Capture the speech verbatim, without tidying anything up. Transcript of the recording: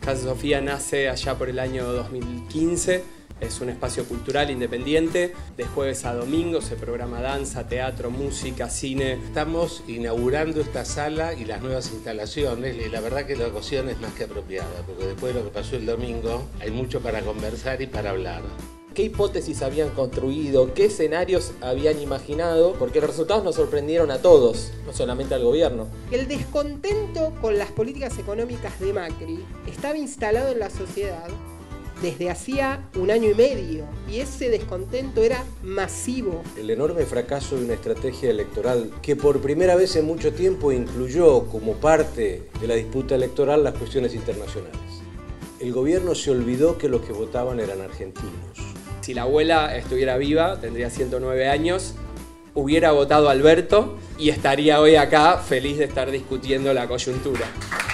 Casa Sofía nace allá por el año dos mil quince. Es un espacio cultural independiente. De jueves a domingo se programa danza, teatro, música, cine. Estamos inaugurando esta sala y las nuevas instalaciones, y la verdad que la ocasión es más que apropiada, porque después de lo que pasó el domingo hay mucho para conversar y para hablar. ¿Qué hipótesis habían construido? ¿Qué escenarios habían imaginado? Porque los resultados nos sorprendieron a todos, no solamente al gobierno. El descontento con las políticas económicas de Macri estaba instalado en la sociedad desde hacía un año y medio, y ese descontento era masivo. El enorme fracaso de una estrategia electoral que por primera vez en mucho tiempo incluyó como parte de la disputa electoral las cuestiones internacionales. El gobierno se olvidó que los que votaban eran argentinos. Si la abuela estuviera viva, tendría ciento nueve años, hubiera votado a Alberto y estaría hoy acá feliz de estar discutiendo la coyuntura.